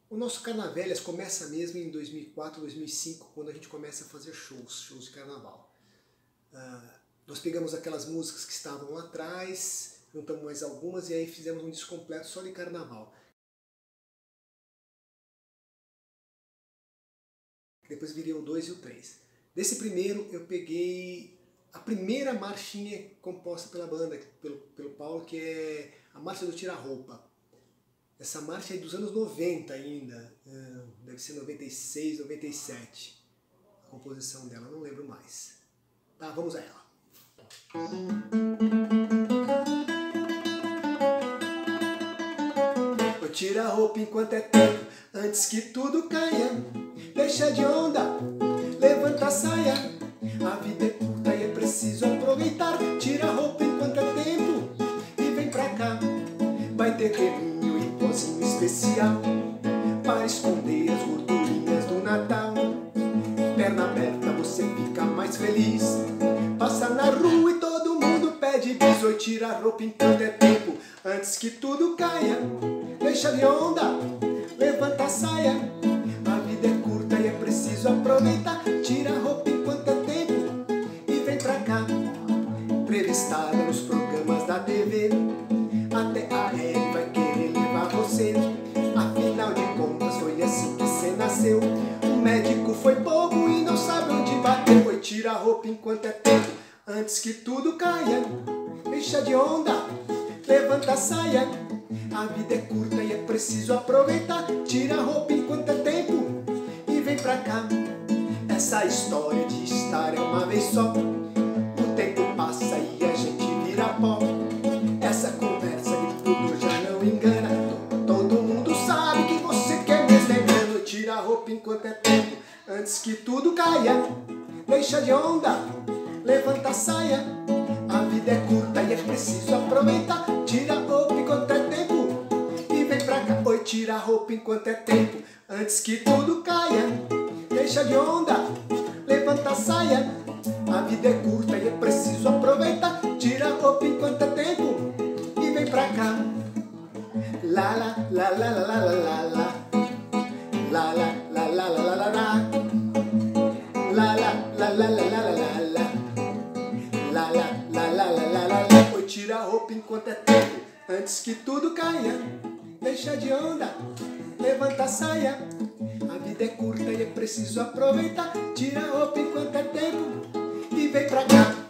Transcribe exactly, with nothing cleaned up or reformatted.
O nosso Carnavélias começa mesmo em dois mil e quatro, dois mil e cinco, quando a gente começa a fazer shows, shows de carnaval. Uh, nós pegamos aquelas músicas que estavam lá atrás, juntamos mais algumas e aí fizemos um disco completo só de carnaval. Depois virei o dois e o três. Desse primeiro eu peguei a primeira marchinha composta pela banda, pelo, pelo Paulo, que é a Marcha do Tira-Roupa. Essa marcha é dos anos noventa ainda, deve ser noventa e seis, noventa e sete, a composição dela, não lembro mais. Tá, vamos a ela. Eu tiro a roupa enquanto é tempo, antes que tudo caia. Deixa de onda, levanta a saia. A vida é curta e é preciso aproveitar. Tira a roupa enquanto é tempo e vem pra cá. Vai ter creminho e pozinho especial para esconder as gordurinhas do Natal. Perna aberta você fica mais feliz. Passa na rua e todo mundo pede bis. Oi, tira a roupa enquanto é tempo, antes que tudo caia. Deixa de onda, levanta a saia. A vida é curta e é preciso aproveitar. Tira a roupa enquanto é tempo e vem pra cá. Entrevistada nos programas da T V, até a L vai querer levar você. Afinal de contas foi assim que você nasceu. O médico foi bobo e não sabe onde bater. Oi, tira a roupa enquanto é tempo, antes que tudo caia. Deixa de onda, levanta a saia. A vida é curta e é preciso aproveitar. Tira a roupa enquanto é tempo e vem pra cá. Essa história de estar é uma vez só. O tempo passa e a gente vira pó. Essa conversa de futuro já não engana. Todo mundo sabe que você quer mesmo é grana. Tira a roupa enquanto é tempo, antes que tudo caia. Deixa de onda, levanta a saia. A vida é curta e é preciso aproveitar. Tira a roupa enquanto é tempo e vem pra cá. Oi, tira a roupa enquanto é tempo, antes que tudo caia. Deixa de onda, levanta a saia. A vida é curta e é preciso aproveitar. Tira a roupa enquanto é tempo e vem pra cá. La la la la la la la la. La la la la la la la la. La la la la la la la la. La la la la la la la la. Oi, tira a roupa enquanto é tempo, antes que tudo caia. Deixa de onda, levanta a saia. A vida é curta e é preciso aproveitar. Tira a roupa enquanto é tempo e vem pra cá.